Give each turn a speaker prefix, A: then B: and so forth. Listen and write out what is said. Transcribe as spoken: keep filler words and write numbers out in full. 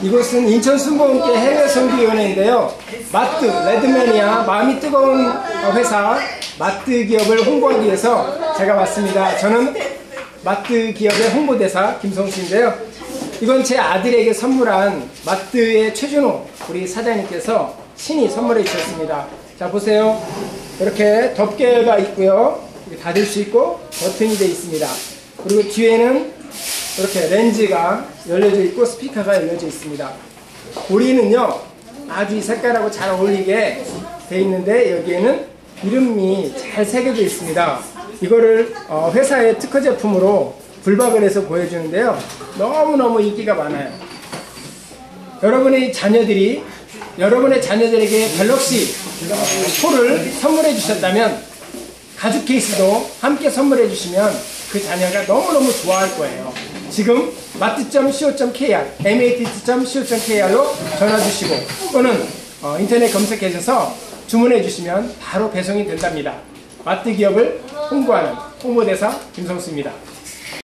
A: 이곳은 인천 순복음교회 해외선교위원회인데요. 마트, 레드매니아, 마음이 뜨거운 회사 마트 기업을 홍보하기 위해서 제가 왔습니다. 저는 마트 기업의 홍보대사 김성수인데요. 이건 제 아들에게 선물한 마트의 최준호 우리 사장님께서 신이 선물해 주셨습니다. 자, 보세요. 이렇게 덮개가 있고요. 닫을 수 있고 버튼이 되어 있습니다. 그리고 뒤에는 이렇게 렌즈가 열려져 있고 스피커가 열려져 있습니다. 고리는요 아주 이 색깔하고 잘 어울리게 되어 있는데 여기에는 이름이 잘 새겨져 있습니다. 이거를 어, 회사의 특허 제품으로 불박을 해서 보여주는데요. 너무너무 인기가 많아요. 여러분의 자녀들이 여러분의 자녀들에게 갤럭시 포를 선물해 주셨다면 가죽 케이스도 함께 선물해 주시면 그 자녀가 너무너무 좋아할 거예요. 지금 마트 닷 씨 오 닷 케이 알, 엠에이티 닷 씨 오 닷 케이 알로 전화 주시고 또는 어, 인터넷 검색해 주셔서 주문해 주시면 바로 배송이 된답니다. 마트 기업을 홍보하는 홍보대사 김성수입니다.